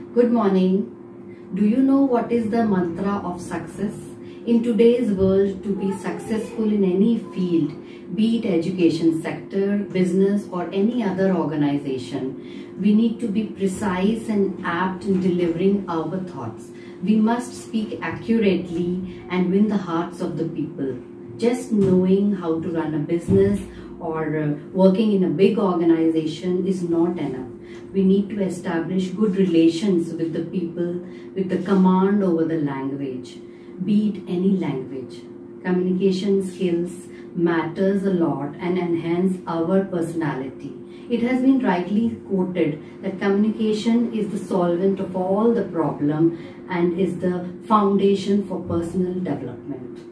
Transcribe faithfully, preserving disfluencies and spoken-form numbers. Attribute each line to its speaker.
Speaker 1: Good morning. Do you know what is the mantra of success? In today's world, to be successful in any field, be it education sector, business or any other organization, we need to be precise and apt in delivering our thoughts. We must speak accurately and win the hearts of the people. Just knowing how to run a business or uh, working in a big organization is not enough. We need to establish good relations with the people, with the command over the language, be it any language. Communication skills matters a lot and enhance our personality. It has been rightly quoted that communication is the solvent of all the problem and is the foundation for personal development.